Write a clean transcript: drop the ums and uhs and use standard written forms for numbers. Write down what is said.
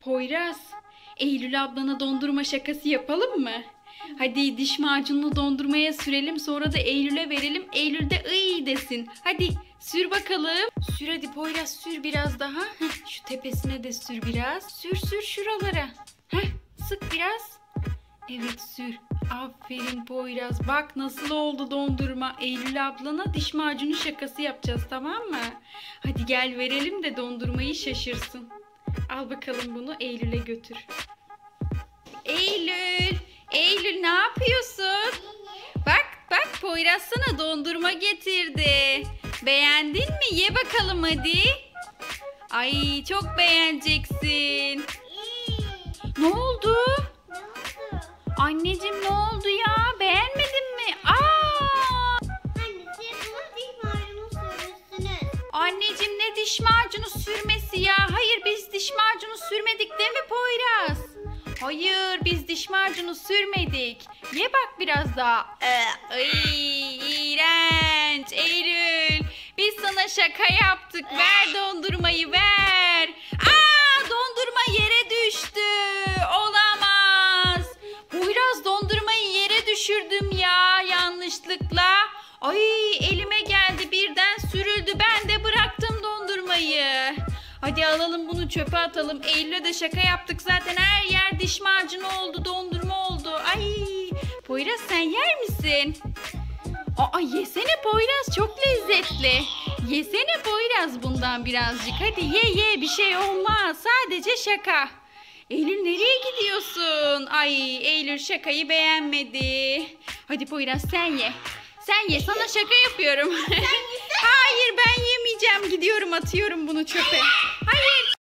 Poyraz, Eylül ablana dondurma şakası yapalım mı? Hadi diş macununu dondurmaya sürelim, sonra da Eylül'e verelim. Eylül de ıy desin. Hadi sür bakalım. Sür hadi Poyraz, sür biraz daha. Heh, şu tepesine de sür biraz. Sür şuralara. Heh, sık biraz. Evet sür. Aferin Poyraz. Bak nasıl oldu dondurma. Eylül ablana diş macunu şakası yapacağız, tamam mı? Hadi gel verelim de dondurmayı şaşırsın. Al bakalım bunu, Eylül'e götür. Eylül ne yapıyorsun? Bak Poyraz sana dondurma getirdi. Beğendin mi? Ye bakalım hadi. Ay çok beğeneceksin. Ne oldu? Anneciğim ne oldu ya? Beğenmedin mi? Anneciğim ne diş macunu sürmesi ya? Hayır biz diş macunu sürmedik değil mi Poyraz? Hayır biz diş macunu sürmedik. Ye bak biraz daha. Ay, iğrenç Eylül. Biz sana şaka yaptık. Ver dondurmayı ver. Dondurma yere düştü. Olamaz. Poyraz dondurmayı yere düşürdüm ya yanlışlıkla. Ay elime geldi birden sürüldü. Ben de bıraktım dondurmayı. Hadi alalım bunu çöpe atalım. Eylül'e de şaka yaptık zaten. Her yer diş macunu oldu, dondurma oldu. Ay Poyraz sen yer misin? Yesene Poyraz çok lezzetli. Yesene Poyraz bundan birazcık. Hadi ye bir şey olmaz. Sadece şaka. Eylül nereye gidiyorsun? Ay Eylül şakayı beğenmedi. Hadi Poyraz sen ye. Sen ye, sana şaka yapıyorum. Hayır ben yemeyeceğim. Gidiyorum, atıyorum bunu çöpe. Hayır.